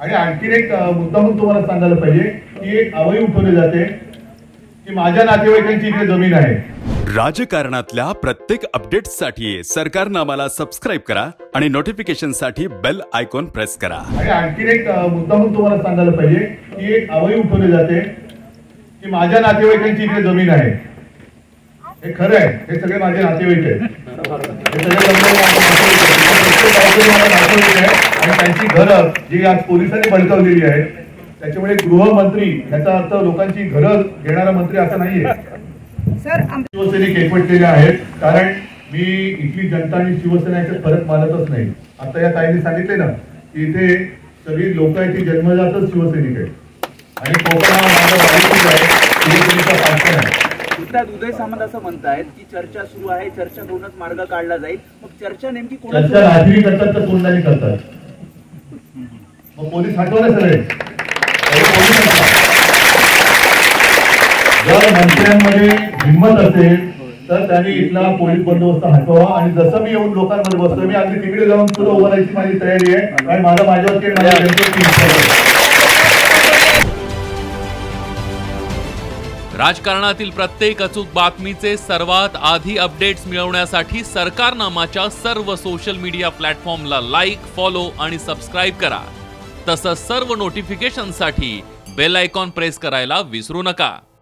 आणि आणखीन एक मुद्दा म्हणून तुम्हाला सांगायला पाहिजे की एक अवई उठवली जाते की माझ्या नातेवाईकांची इथे जमीन आहे। राजकारणातल्या प्रत्येक अपडेट्ससाठी सरकारनामाला सबस्क्राइब करा आणि नोटिफिकेशनसाठी बेल आयकॉन प्रेस करा। आणि आणखीन एक मुद्दा म्हणून तुम्हाला सांगायला पाहिजे की एक अवई उठवली जाते की माझ्या नातेवाईकांची इथे जमीन आहे। हे खरं आहे, हे सगळे माझे नातेवाईक आहेत, हे सगळे आणि त्यांची घरं जी आज पोलिसांनी बळकावलेली आहेत, त्याच्यामुळे गृहमंत्री याचा अर्थ लोकांची घरं घेणारा मंत्री असा नाहीये। शिवसैनिक एकवटलेले आहेत, कारण मी इथली जनता आणि शिवसेना याच्यात फरक मानतच नाही। आता या ताईने सांगितले ना की इथे सगळी लोक आहेत ती जन्मजातच शिवसैनिक आहेत आणि कोकण हा माझा वाईट आहे, शिवसेनेचा पाठबळ आहे। उदय सामंत असं म्हणतायत की चर्चा सुरू आहे, चर्चा करूनच मार्ग काढला जाईल। मग चर्चा नेमकी चर्चा रात्री करतात तर तोंडाने करतात, मग पोलीस हटवले सगळे। जर मंत्र्यांमध्ये हिंमत असेल तर त्यांनी इथला पोलीस बंदोबस्त हटवा आणि जसं मी येऊन लोकांमध्ये बसतो, मी अगदी तिकडे जाऊन सुद्धा उभं राहायची माझी तयारी आहे, कारण माझा माझ्यावरती राजकारणातील प्रत्येक अचूक बातमीचे सर्वात आधी अपडेट्स मिळवण्यासाठी सरकारनामाच्या सर्व सोशल मीडिया प्लॅटफॉर्मला लाईक, फॉलो आणि सबस्क्राईब करा। तसंच सर्व नोटिफिकेशनसाठी बेल आयकॉन प्रेस करायला विसरू नका।